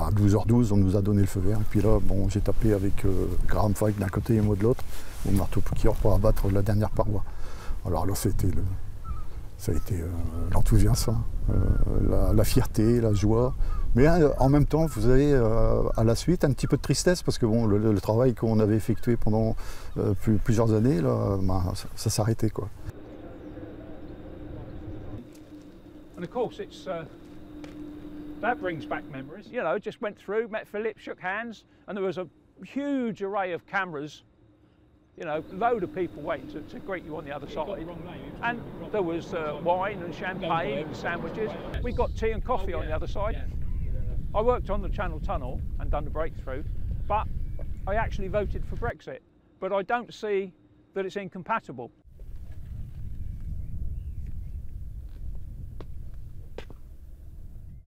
à 12h12, on nous a donné le feu vert. Et puis là, bon, j'ai tapé avec Graham Fike d'un côté et moi de l'autre, au marteau piqueur pour abattre la dernière paroi. Alors là, ça a été l'enthousiasme, la fierté, la joie. Mais en même temps, vous avez à la suite un petit peu de tristesse parce que bon, le travail qu'on avait effectué pendant plusieurs années, là, ben, ça s'arrêtait, quoi. And of course, that brings back memories. You know, just went through, met Philip, shook hands, and there was a huge array of cameras. You know, a load of people waiting to greet you on the other side. And there was wine and champagne and sandwiches. We got tea and coffee on the other side. I worked on the Channel Tunnel and done the breakthrough, but I actually voted for Brexit. But I don't see that it's incompatible.